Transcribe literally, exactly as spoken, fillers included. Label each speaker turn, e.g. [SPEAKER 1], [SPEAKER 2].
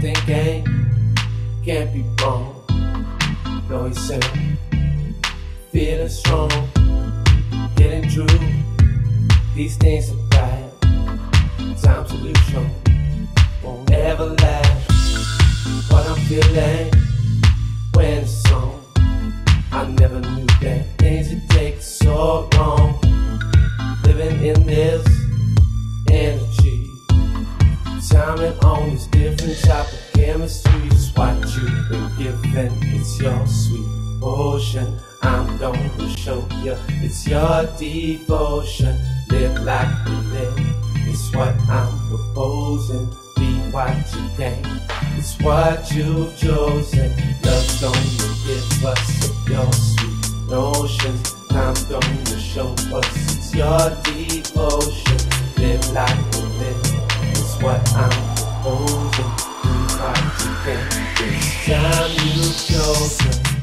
[SPEAKER 1] thinking can't be wrong. Know yourself, feeling strong, getting through these things are bad. Time solution won't ever last. What I'm feeling when it's on, I never knew that things would take so long. Living in this energy, timing on this different type of chemistry. It's what you've been given, it's your sweet potion. I'm gonna show you, it's your devotion. Live like you live, it's what I'm proposing. Be what you can, it's what you've chosen. Love's gonna give us of your sweet notions. Time's gonna show us it's your devotion. Live like you live, it's what I'm proposing. Do what you can, this time you've chosen.